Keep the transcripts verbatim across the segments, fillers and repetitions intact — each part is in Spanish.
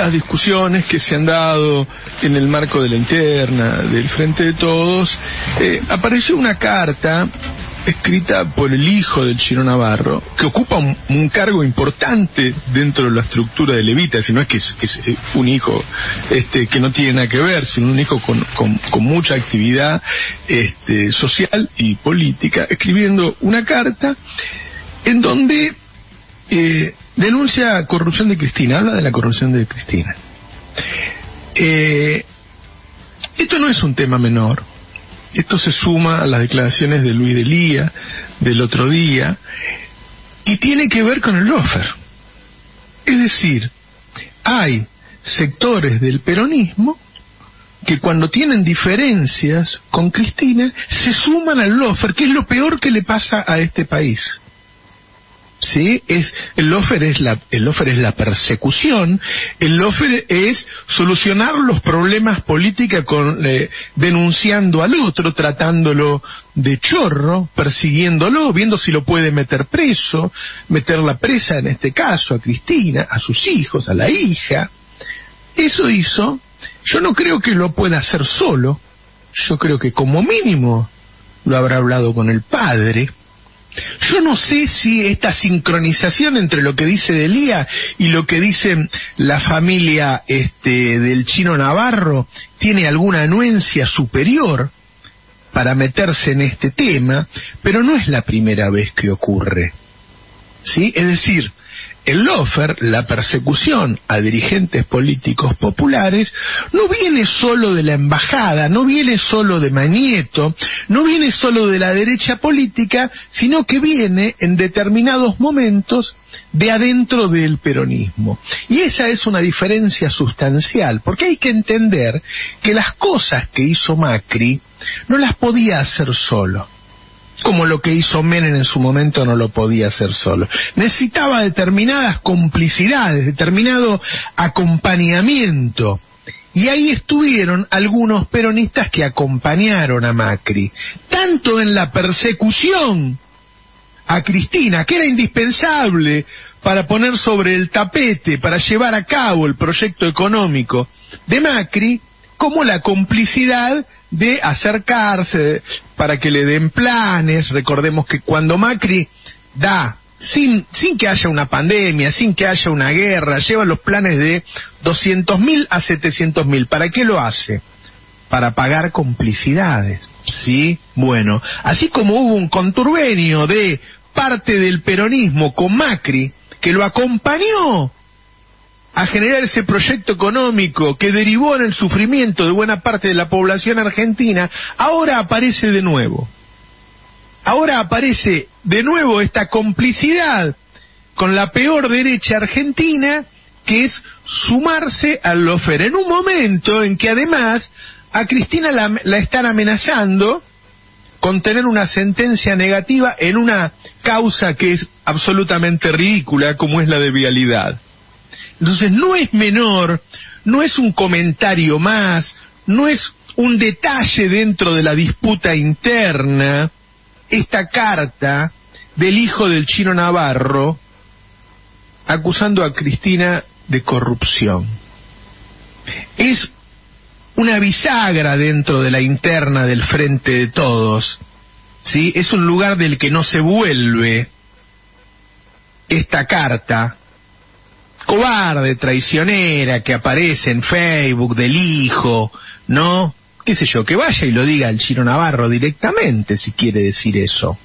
las discusiones que se han dado en el marco de la interna del Frente de Todos, eh, apareció una carta escrita por el hijo del Chino Navarro, que ocupa un, un cargo importante dentro de la estructura de Levita, si no es que es, es un hijo este, que no tiene nada que ver, sino un hijo con, con, con mucha actividad este, social y política, escribiendo una carta en donde eh, denuncia corrupción de Cristina, habla de la corrupción de Cristina. Eh, esto no es un tema menor. Esto se suma a las declaraciones de Luis Delía del otro día y tiene que ver con el lawfare. Es decir, hay sectores del peronismo que cuando tienen diferencias con Cristina se suman al lawfare, que es lo peor que le pasa a este país. ¿Sí? Es, el lawfare es la, el lawfare es la persecución, el lawfare es solucionar los problemas políticos con, eh, denunciando al otro, tratándolo de chorro, persiguiéndolo, viendo si lo puede meter preso, meterla presa en este caso a Cristina, a sus hijos, a la hija. Eso hizo. Yo no creo que lo pueda hacer solo, yo creo que como mínimo lo habrá hablado con el padre. Yo no sé si esta sincronización entre lo que dice Delía y lo que dice la familia este, del Chino Navarro tiene alguna anuencia superior para meterse en este tema, pero no es la primera vez que ocurre. ¿Sí? Es decir, el lawfare, la persecución a dirigentes políticos populares, no viene solo de la embajada, no viene solo de Mañeto, no viene solo de la derecha política, sino que viene en determinados momentos de adentro del peronismo. Y esa es una diferencia sustancial, porque hay que entender que las cosas que hizo Macri no las podía hacer solo, como lo que hizo Menem en su momento no lo podía hacer solo. Necesitaba determinadas complicidades, determinado acompañamiento. Y ahí estuvieron algunos peronistas que acompañaron a Macri, tanto en la persecución a Cristina, que era indispensable para poner sobre el tapete, para llevar a cabo el proyecto económico de Macri, como la complicidad de acercarse para que le den planes. Recordemos que cuando Macri da, sin, sin que haya una pandemia, sin que haya una guerra, lleva los planes de doscientos mil a setecientos mil. ¿Para qué lo hace? Para pagar complicidades, ¿sí? Bueno, así como hubo un conturbio de parte del peronismo con Macri, que lo acompañó a generar ese proyecto económico que derivó en el sufrimiento de buena parte de la población argentina, ahora aparece de nuevo. Ahora aparece de nuevo esta complicidad con la peor derecha argentina, que es sumarse al lawfare, en un momento en que además a Cristina la, la están amenazando con tener una sentencia negativa en una causa que es absolutamente ridícula, como es la de vialidad. Entonces no es menor, no es un comentario más, no es un detalle dentro de la disputa interna, esta carta del hijo del Chino Navarro acusando a Cristina de corrupción. Es una bisagra dentro de la interna del Frente de Todos, ¿sí? Es un lugar del que no se vuelve esta carta cobarde, traicionera, que aparece en Facebook del hijo, ¿no? Qué sé yo, que vaya y lo diga el Chino Navarro directamente, si quiere decir eso.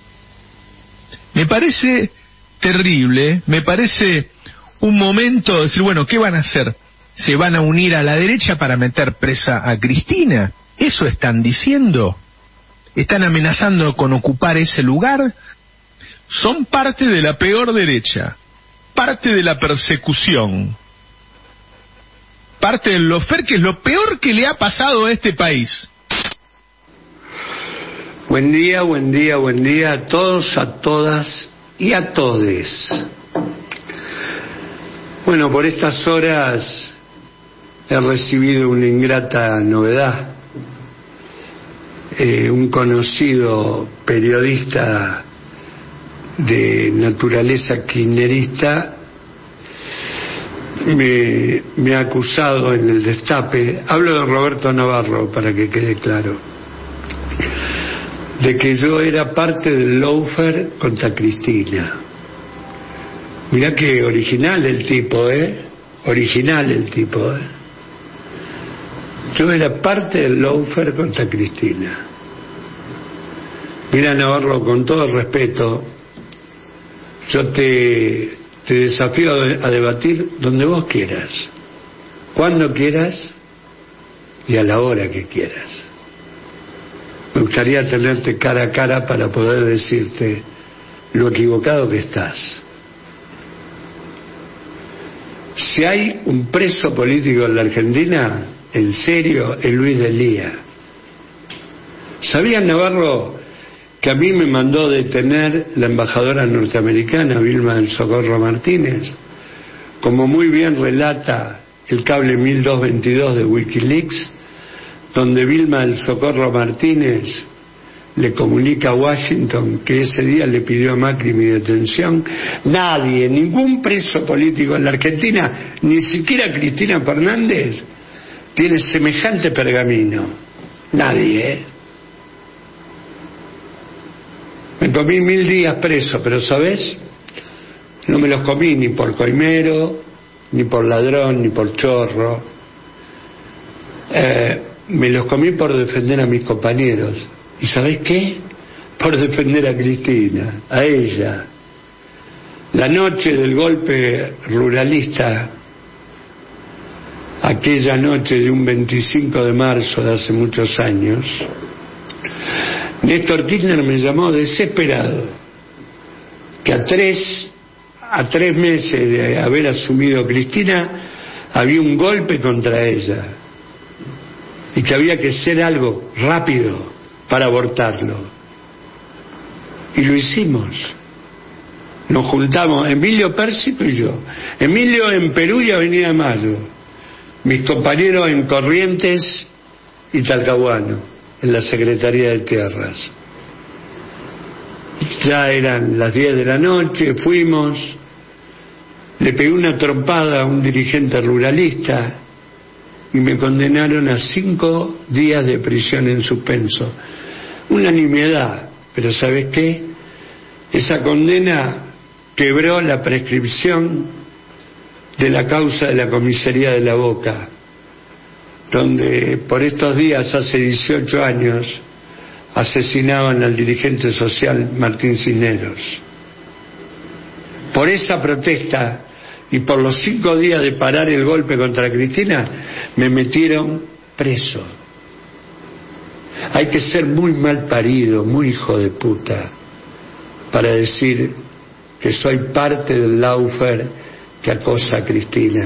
Me parece terrible, me parece un momento de decir, bueno, ¿qué van a hacer? ¿Se van a unir a la derecha para meter presa a Cristina? ¿Eso están diciendo? ¿Están amenazando con ocupar ese lugar? Son parte de la peor derecha, parte de la persecución, parte del lawfare, que es lo peor que le ha pasado a este país. Buen día, buen día, buen día a todos, a todas y a todes. Bueno, por estas horas he recibido una ingrata novedad. Eh, un conocido periodista de naturaleza kirchnerista me, me ha acusado en el Destape, hablo de Roberto Navarro para que quede claro, de que yo era parte del lawfare contra Cristina. Mirá que original el tipo, ¿eh? Original el tipo, ¿eh? Yo era parte del lawfare contra Cristina. Mira, Navarro, con todo el respeto, yo te, te desafío a debatir donde vos quieras, cuando quieras y a la hora que quieras. Me gustaría tenerte cara a cara para poder decirte lo equivocado que estás. Si hay un preso político en la Argentina, en serio, es Luis de Lía. ¿Sabías, Navarro, que a mí me mandó detener la embajadora norteamericana, Vilma del Socorro Martínez? Como muy bien relata el cable mil doscientos veintidós de Wikileaks, donde Vilma del Socorro Martínez le comunica a Washington que ese día le pidió a Macri mi detención. Nadie, ningún preso político en la Argentina, ni siquiera Cristina Fernández, tiene semejante pergamino. Nadie, ¿eh? Me comí mil días preso, pero ¿sabés? No me los comí ni por coimero, ni por ladrón, ni por chorro. Eh, me los comí por defender a mis compañeros. ¿Y sabés qué? Por defender a Cristina, a ella. La noche del golpe ruralista, aquella noche de un veinticinco de marzo de hace muchos años, Néstor Kirchner me llamó desesperado, que a tres, a tres meses de haber asumido Cristina, había un golpe contra ella, y que había que hacer algo rápido para abortarlo. Y lo hicimos. Nos juntamos, Emilio Pérsico y yo. Emilio en Perú y Avenida Mayo. Mis compañeros en Corrientes y Talcahuano, en la Secretaría de Tierras. Ya eran las diez de la noche, fuimos, le pegué una trompada a un dirigente ruralista y me condenaron a cinco días de prisión en suspenso. Una nimiedad, pero ¿sabes qué? Esa condena quebró la prescripción de la causa de la comisaría de La Boca, donde por estos días, hace dieciocho años, asesinaban al dirigente social Martín Cisneros. Por esa protesta y por los cinco días de parar el golpe contra Cristina, me metieron preso. Hay que ser muy mal parido, muy hijo de puta, para decir que soy parte del lawfare que acosa a Cristina.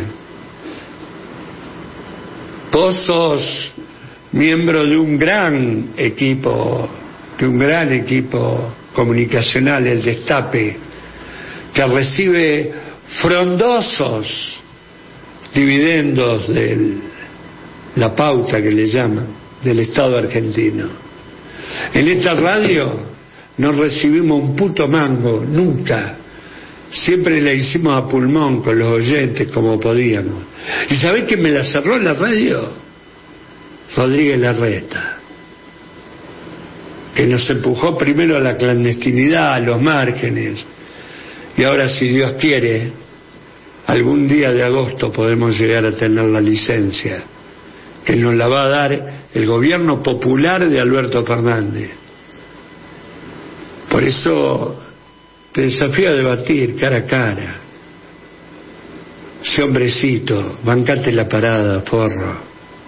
Vos sos miembro de un gran equipo, de un gran equipo comunicacional, el Destape, que recibe frondosos dividendos de la pauta que le llaman del Estado argentino. En esta radio no recibimos un puto mango, nunca. Siempre la hicimos a pulmón con los oyentes como podíamos. ¿Y sabés quién me la cerró la radio? Rodríguez Larreta, que nos empujó primero a la clandestinidad, a los márgenes, y ahora, si Dios quiere, algún día de agosto podemos llegar a tener la licencia que nos la va a dar el gobierno popular de Alberto Fernández. Por eso te desafío a debatir cara a cara. Sé hombrecito, bancate la parada, forro.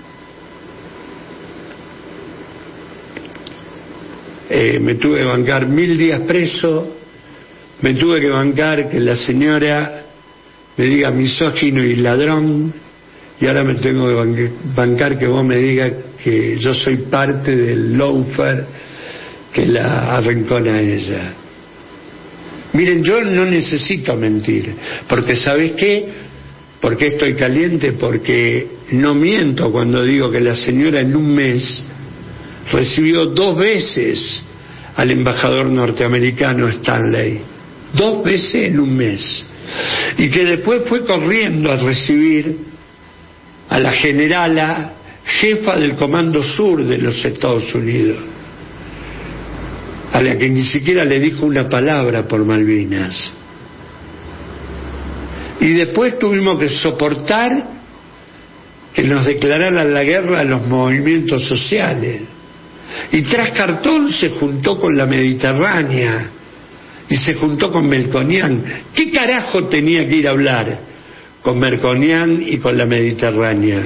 Eh, me tuve que bancar mil días preso, me tuve que bancar que la señora me diga misógino y ladrón, y ahora me tengo que bancar que vos me digas que yo soy parte del lawfare que la arrancona a ella. Miren, yo no necesito mentir, porque ¿sabés qué? ¿Por qué estoy caliente? Porque no miento cuando digo que la señora en un mes recibió dos veces al embajador norteamericano Stanley, dos veces en un mes, y que después fue corriendo a recibir a la generala jefa del Comando Sur de los Estados Unidos, a la que ni siquiera le dijo una palabra por Malvinas. Y después tuvimos que soportar que nos declararan la guerra a los movimientos sociales. Y tras Cartón se juntó con la Mediterránea y se juntó con Melconian. ¿Qué carajo tenía que ir a hablar con Melconian y con la Mediterránea?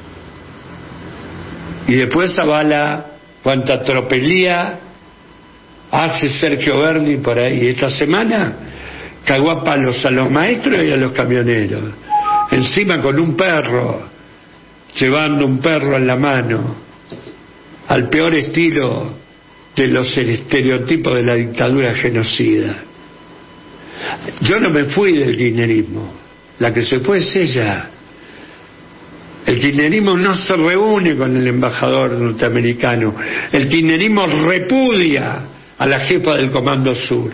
Y después avala cuánta tropelía hace Sergio Berni por ahí. Esta semana cagó a palos a los maestros y a los camioneros, encima con un perro, llevando un perro en la mano, al peor estilo de los estereotipos de la dictadura genocida. Yo no me fui del kirchnerismo, la que se fue es ella. El kirchnerismo no se reúne con el embajador norteamericano, el kirchnerismo repudia a la jefa del Comando Sur.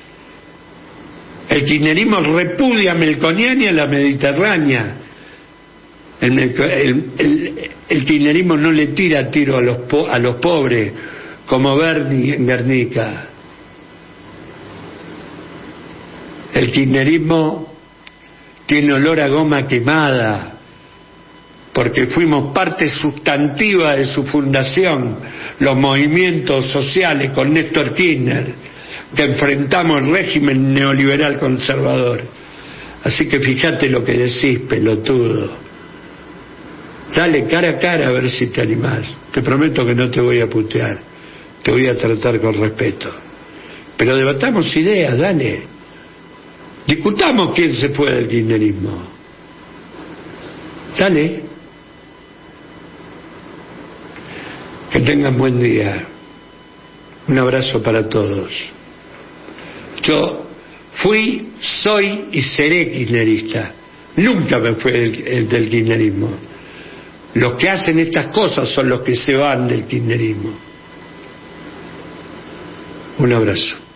El kirchnerismo repudia a Melconian y a la Mediterránea. El, el, el, el kirchnerismo no le tira tiro a los, po, a los pobres como Berni en Guernica. El kirchnerismo tiene olor a goma quemada porque fuimos parte sustantiva de su fundación, los movimientos sociales con Néstor Kirchner, que enfrentamos el régimen neoliberal conservador. Así que fíjate lo que decís, pelotudo. Dale cara a cara a ver si te animás. Te prometo que no te voy a putear, te voy a tratar con respeto. Pero debatamos ideas, dale. Discutamos quién se fue del kirchnerismo. Dale. Que tengan buen día. Un abrazo para todos. Yo fui, soy y seré kirchnerista. Nunca me fui del, el, del kirchnerismo. Los que hacen estas cosas son los que se van del kirchnerismo. Un abrazo.